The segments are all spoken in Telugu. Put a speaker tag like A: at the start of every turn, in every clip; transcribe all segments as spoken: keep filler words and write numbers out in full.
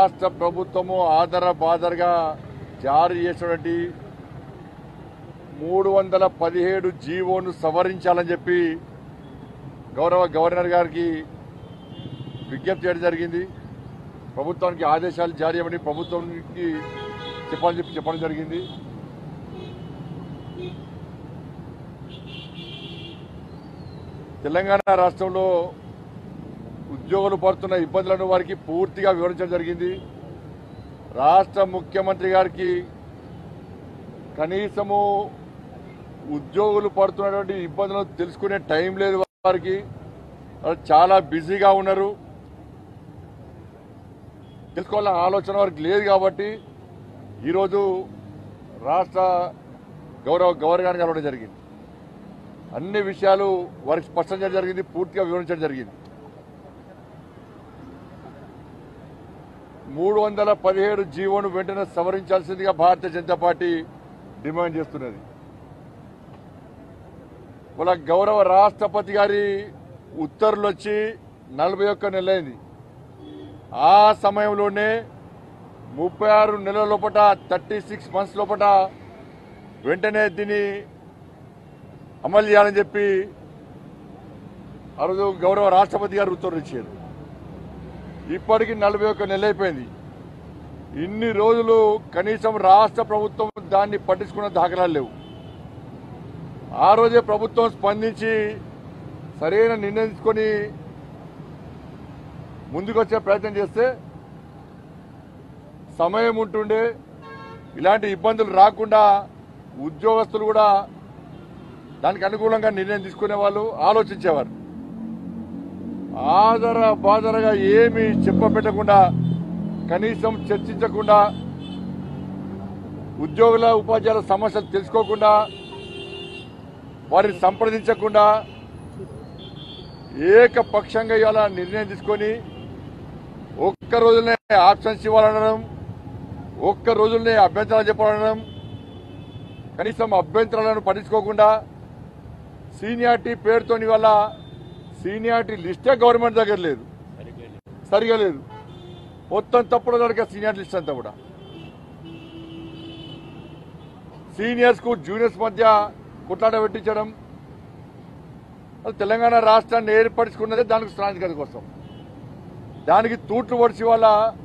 A: రాష్ట్ర ప్రభుత్వము ఆధార బాధరగా జారీ చేసినటువంటి మూడు వందల పదిహేడు జీవోను సవరించాలని చెప్పి గౌరవ గవర్నర్ గారికి విజ్ఞప్తి చేయడం జరిగింది. ప్రభుత్వానికి ఆదేశాలు జారీ చేయమని ప్రభుత్వానికి చెప్పాలని చెప్పి చెప్పడం జరిగింది. తెలంగాణ రాష్ట్రంలో ఉద్యోగులు పడుతున్న ఇబ్బందులను వారికి పూర్తిగా వివరించడం జరిగింది. రాష్ట్ర ముఖ్యమంత్రి గారికి కనీసము ఉద్యోగులు పడుతున్నటువంటి ఇబ్బందులను తెలుసుకునే టైం లేదు. వారికి చాలా బిజీగా ఉన్నారు. తెలుసుకోవాలన్న ఆలోచన వారికి లేదు. కాబట్టి ఈరోజు రాష్ట్ర గౌరవ గవర్నర్ గారిని కలవడం జరిగింది. అన్ని విషయాలు వారికి స్పష్టం చేయడం జరిగింది, పూర్తిగా వివరించడం జరిగింది. మూడు వందల పదిహేడు జీవోను వెంటనే సవరించాల్సిందిగా భారతీయ జనతా పార్టీ డిమాండ్ చేస్తున్నది. వాళ్ళ గౌరవ రాష్ట్రపతి గారి ఉత్తర్వులు వచ్చి నలభై ఒక్క నెలలైంది. ఆ సమయంలోనే ముప్పై ఆరు నెలల లోపల థర్టీ సిక్స్ మంత్స్ లోపల వెంటనే దీన్ని అమలు చేయాలని చెప్పి ఆ రోజు గౌరవ రాష్ట్రపతి గారు ఉత్తర్వులు ఇచ్చారు. ఇప్పటికి నలభై ఒక్క నెల అయిపోయింది. ఇన్ని రోజులు కనీసం రాష్ట్ర ప్రభుత్వం దాన్ని పట్టించుకున్న దాఖలాలు లేవు. ఆ రోజే ప్రభుత్వం స్పందించి సరైన నిర్ణయం తీసుకొని ముందుకొచ్చే ప్రయత్నం చేస్తే సమయం ఉంటుండే, ఇలాంటి ఇబ్బందులు రాకుండా ఉద్యోగస్తులు కూడా దానికి అనుకూలంగా నిర్ణయం తీసుకునే వాళ్ళు, ఆలోచించేవారు. ఆధార బాధరగా ఏమి చెప్పబెట్టకుండా, కనీసం చర్చించకుండా, ఉద్యోగుల ఉపాధ్యాయుల సమస్యలు తెలుసుకోకుండా, వారిని సంప్రదించకుండా ఏకపక్షంగా ఇవాళ నిర్ణయం తీసుకొని ఒక్క రోజులనే ఆప్షన్స్ ఇవ్వాలనడం, ఒక్క రోజులనే అభ్యంతరాలు చెప్పాలనడం, కనీసం అభ్యంతరాలను పట్టించుకోకుండా సీనియారిటీ పేరుతో ఇవాళ సీనియారిటీ లిస్టే గవర్నమెంట్ దగ్గర లేదు, సరిగా లేదు. మొత్తం తప్పుడు జరిగే సీనియారిటీ లిస్ట్ అంతా కూడా సీనియర్స్ కు జూనియర్స్ మధ్య కొట్లాట పెట్టించడం. తెలంగాణ రాష్ట్రాన్ని ఏర్పరచుకున్నదే దానికి స్థానికత కోసం. దానికి తూట్లు పొడిచి వాళ్ళ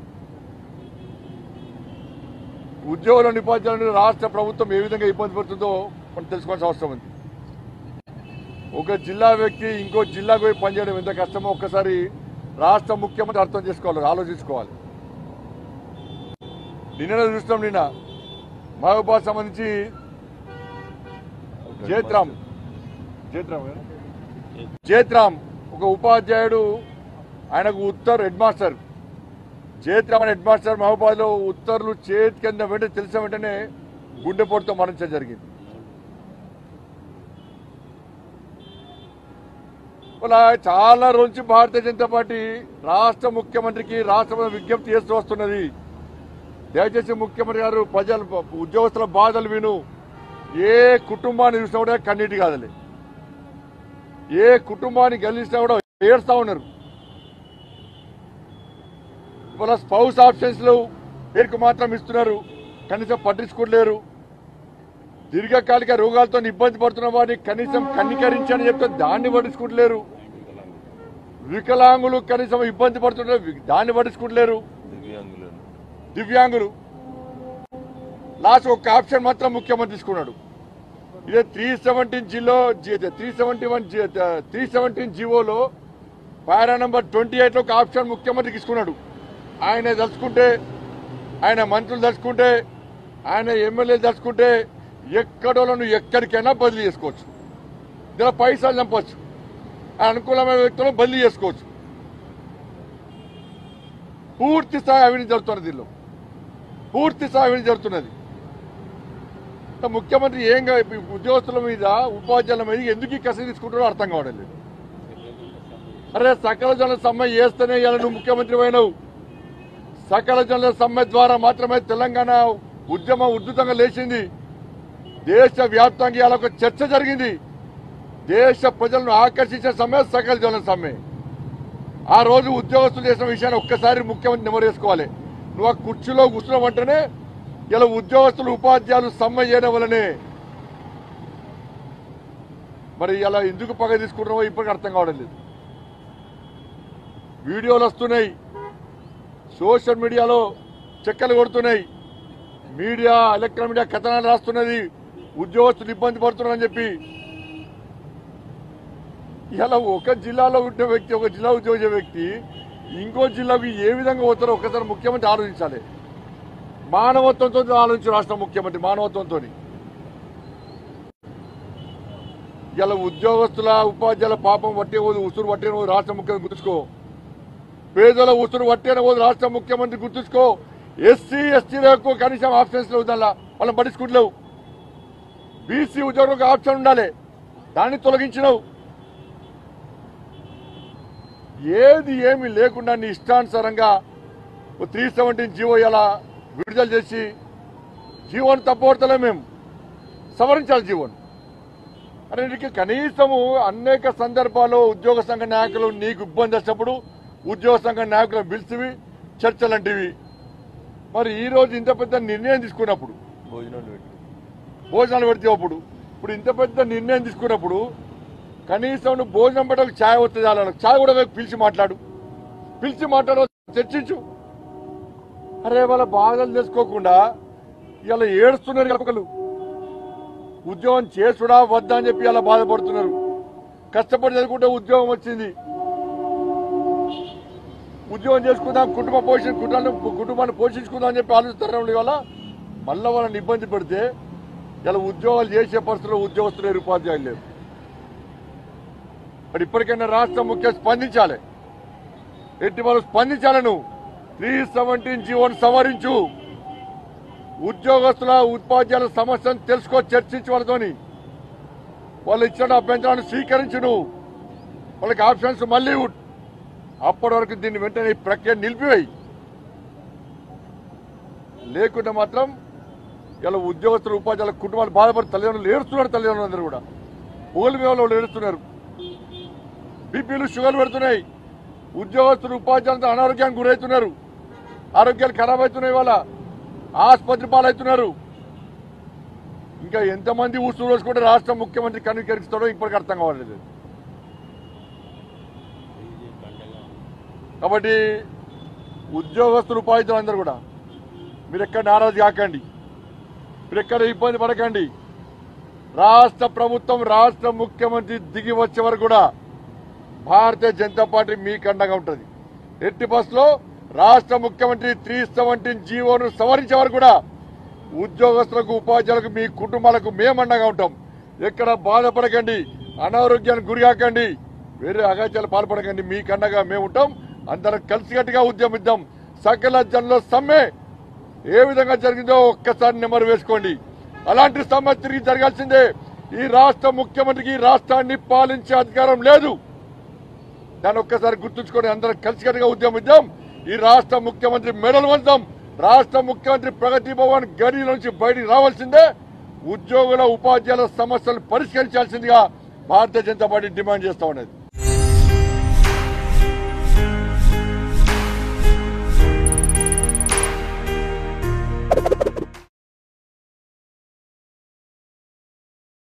A: ఉద్యోగుల నిపాధ్యాయులను రాష్ట్ర ప్రభుత్వం ఏ విధంగా ఇబ్బంది పడుతుందో మనం తెలుసుకోవాల్సిన అవసరం ఉంది. ఒక జిల్లా వ్యక్తి ఇంకో జిల్లాకు పోయి పనిచేయడం ఎంత కష్టమో ఒక్కసారి రాష్ట్ర ముఖ్యమంత్రి అర్థం చేసుకోవాలి, ఆలోచించుకోవాలి. నిన్న చూస్తాం, నిన్న మహబూబాద్ సంబంధించి జేత్రామ్ జేత్రామ్ జేత్రామ్ ఒక ఉపాధ్యాయుడు, ఆయనకు ఉత్తర్ హెడ్ మాస్టర్ జేత్రామ్ అనే హెడ్ మాస్టర్ మహబూబాద్ లో ఉత్తర్వులు చేతి కింద వెంటనే తెలిసిన వెంటనే గుండెపోటుతో మరణించడం జరిగింది. చాలా రోజు భారతీయ జనతా పార్టీ రాష్ట్ర ముఖ్యమంత్రికి రాష్ట్ర విజ్ఞప్తి చేస్తూ వస్తున్నది. దయచేసి ముఖ్యమంత్రి గారు ప్రజలు ఉద్యోగస్తుల బాధలు విను. ఏ కుటుంబాన్ని చూసినా కూడా కన్నీటి కాదలే, ఏ కుటుంబాన్ని గెలిచినా కూడా ఏడుస్తా ఉన్నారు. ఇవాళ స్పౌస్ ఆప్షన్స్ లో పేరుకు మాత్రం ఇస్తున్నారు, కనీసం పట్టించుకోలేరు. దీర్ఘకాలిక రోగాలతో ఇబ్బంది పడుతున్న వారిని కనీసం కన్నికరించని చెప్తే దాన్ని పట్టించుకుంటలేరు. వికలాంగులు కనీసం ఇబ్బంది పడుతున్నారు, దాన్ని పట్టించుకుంటలేరు. దివ్యాంగులు లాస్ట్ ఒక ఆప్షన్ మాత్రం ముఖ్యమంత్రి తీసుకున్నాడు. ఇదే త్రీ సెవెంటీన్ జిలో three seventy one three seventeen జివోలో పారా నంబర్ ట్వంటీ ఎయిట్ లో ఒక ఆప్షన్ ముఖ్యమంత్రి తీసుకున్నాడు. ఆయన దలుచుకుంటే, ఆయన మంత్రులు దలుచుకుంటే, ఆయన ఎమ్మెల్యేలు దలుచుకుంటే ఎక్కడోళ్ళను ఎక్కడికైనా బదిలీ చేసుకోవచ్చు. ఇలా పైసలు చంపవచ్చు, అనుకూలమైన వ్యక్తులను బదిలీ చేసుకోవచ్చు. పూర్తి స్థాయి అవినీతి జరుగుతున్నది, దీనిలో పూర్తి స్థాయి అవినీతి జరుగుతున్నది. ముఖ్యమంత్రి ఏం ఉద్యోగస్తుల మీద ఉపాధ్యాయుల మీద ఎందుకు కసి తీసుకుంటారో అర్థం కావడం లేదు. అరే సకల జనుల సమ్మె చేస్తేనే ఇలా నువ్వు ముఖ్యమంత్రి అయినావు. సకల జనుల సమ్మె ద్వారా మాత్రమే తెలంగాణ ఉద్యమం ఉధృతంగా లేచింది. దేశ వ్యాప్తంగా ఇలా ఒక చర్చ జరిగింది. దేశ ప్రజలను ఆకర్షించే సమ్మె సకల జనుల సమ్మె. ఆ రోజు ఉద్యోగస్తులు చేసిన విషయాన్ని ఒక్కసారి ముఖ్యమంత్రి నెమరు వేసుకోవాలి. నువ్వు ఆ కుర్చీలో కూర్చున్నావంటేనే ఇలా ఉద్యోగస్తులు ఉపాధ్యాయులు సమ్మె చేయడం వల్లనే మరి ఇలా ఎందుకు పగ తీసుకుంటున్నావో ఇప్పటికీ అర్థం కావడం లేదు. వీడియోలు వస్తున్నాయి, సోషల్ మీడియాలో చెక్కలు కొడుతున్నాయి, మీడియా ఎలక్ట్రానిక్ మీడియా కథనాలు రాస్తున్నది ఉద్యోగస్తులు ఇబ్బంది పడుతున్నారని చెప్పి. ఇలా ఒక జిల్లాలో ఉండే వ్యక్తి, ఒక జిల్లా ఉద్యోగ వ్యక్తి ఇంకో జిల్లాకు ఏ విధంగా పోతారో ఒకసారి ముఖ్యమంత్రి ఆలోచించాలి. మానవత్వంతో ఆలోచించు రాష్ట్ర ముఖ్యమంత్రి, మానవత్వంతో. ఇలా ఉద్యోగస్తుల ఉపాధ్యాయుల పాపం వట్టే పోదు, ఉసురు వట్టే పోదు రాష్ట్ర ముఖ్యమంత్రి గుర్తుంచుకో. పేదల ఉసురు వట్టే పోదు రాష్ట్ర ముఖ్యమంత్రి గుర్తుంచుకో. ఎస్సీ ఎస్టీలకు కనీసం ఆప్షన్స్ లేవు, దానిలో వాళ్ళని పట్టించుకుంటలేవు. బీసీ ఉద్యోగులకు ఆప్షన్ ఉండాలి, దాన్ని తొలగించినవు. ఏది ఏమి లేకుండా నీ ఇష్టానుసారంగా త్రీ సెవెంటీన్ జీవో ఇలా విడుదల చేసి జీవోను తప్పబడతలే, మేము సవరించాలి జీవోను. అరే నీకు కనీసము అనేక సందర్భాల్లో ఉద్యోగ సంఘ నాయకులు నీకు ఇబ్బంది వచ్చినప్పుడు ఉద్యోగ సంఘ నాయకులను పిలిచివి చర్చలంటివి. మరి ఈ రోజు ఇంత పెద్ద నిర్ణయం తీసుకున్నప్పుడు భోజనాలు పెట్టి భోజనాలు పెడితే అప్పుడు ఇప్పుడు ఇంత పెద్ద నిర్ణయం తీసుకున్నప్పుడు కనీసం నువ్వు భోజనం పెట్టాలి, ఛాయ్ వస్తుంది, వాళ్ళకి ఛాయ్ కూడా పిలిచి మాట్లాడు, పిలిచి మాట్లాడు, చర్చించు. అరే వాళ్ళ బాధలు తెలుసుకోకుండా ఇలా ఏడుస్తున్నారు ఒకళ్ళు. ఉద్యోగం చేసుడా వద్దా అని చెప్పి అలా బాధపడుతున్నారు. కష్టపడి చదువుకుంటే ఉద్యోగం వచ్చింది, ఉద్యోగం చేసుకుందాం, కుటుంబ పోషణ కుటుంబాన్ని కుటుంబాన్ని పోషించుకుందాం అని చెప్పి ఆలోచిస్తారు. ఇవాళ మళ్ళీ వాళ్ళని ఇబ్బంది పెడితే ఇలా ఉద్యోగాలు చేసే పరిస్థితుల్లో ఉద్యోగస్తులు లేరు, ఉపాధ్యాయులు లేరు. మరి ఇప్పటికైనా రాష్ట్ర ముఖ్య స్పందించాలి, ఎట్టి వాళ్ళు స్పందించాలి. నువ్వు త్రీ సెవెంటీన్ జీవోను సవరించు, ఉద్యోగస్తుల ఉపాధ్యాయుల సమస్యను తెలుసుకో, చర్చించి వాళ్ళతోని వాళ్ళు ఇచ్చిన అభ్యంతరాన్ని స్వీకరించు. నువ్వు వాళ్ళకి ఆప్షన్స్ మళ్ళీ అప్పటి వరకు దీన్ని వెంటనే ఈ ప్రక్రియ నిలిపివేయి. లేకుంటే మాత్రం ఇలా ఉద్యోగస్తుల ఉపాధ్యాయుల కుటుంబాలు బాధపడి తల్లిదండ్రులు ఏడుస్తున్నారు. తల్లిదండ్రులు అందరూ కూడా పోలు మీద వాళ్ళు ఏడుస్తున్నారు, బీపీలు షుగర్లు పెడుతున్నాయి. ఉద్యోగస్తులు ఉపాధ్యాయులతో అనారోగ్యానికి గురవుతున్నారు, ఆరోగ్యాలు ఖరాబ్ అవుతున్నాయి, వాళ్ళ ఆసుపత్రి పాలవుతున్నారు. ఇంకా ఎంతమంది ఊసులు వేసుకుంటే రాష్ట్ర ముఖ్యమంత్రి కనుకరిస్తాడో ఇప్పటికీ అర్థం కావట్లేదు. కాబట్టి ఉద్యోగస్తులు ఉపాధ్యాయులు అందరూ కూడా మీరు ఎక్కడ నారాజు కాకండి, మీరు ఎక్కడ ఇబ్బంది పడకండి. రాష్ట్ర ప్రభుత్వం రాష్ట్ర ముఖ్యమంత్రి దిగి వచ్చే వరకు కూడా భారతీయ జనతా పార్టీ మీకు అండగా ఉంటుంది. ఎట్టి బస్సులో రాష్ట్ర ముఖ్యమంత్రి త్రీ సెవెంటీన్ జీవోను సవరించే వరకు కూడా ఉద్యోగస్తులకు ఉపాధ్యాయులకు మీ కుటుంబాలకు మేము అండగా ఉంటాం. ఎక్కడ బాధపడకండి, అనారోగ్యానికి గురికాకండి, వేరే అగాత్యాలు పాల్పడకండి. మీకు అండగా మేము ఉంటాం. అందరం కలిసికట్టుగా ఉద్యమిద్దాం. సకల జనుల సమ్మె ఏ విధంగా జరిగిందో ఒక్కసారి నెమరు వేసుకోండి. అలాంటి సమ్మె తిరిగి జరగాల్సిందే. ఈ రాష్ట్ర ముఖ్యమంత్రికి రాష్ట్రాన్ని పాలించే అధికారం లేదు. దాన్ని ఒక్కసారి గుర్తుంచుకొని అందరం కలిసికట్టుగా ఉద్యమిద్దాం. ఈ రాష్ట్ర ముఖ్యమంత్రి మెడలు వంచుదాం. రాష్ట్ర ముఖ్యమంత్రి ప్రగతి భవన్ గడి నుంచి బయటికి రావాల్సిందే. ఉద్యోగుల ఉపాధ్యాయుల సమస్యలు పరిష్కరించాల్సిందిగా భారతీయ జనతా పార్టీ డిమాండ్ చేస్తా ఉన్నది.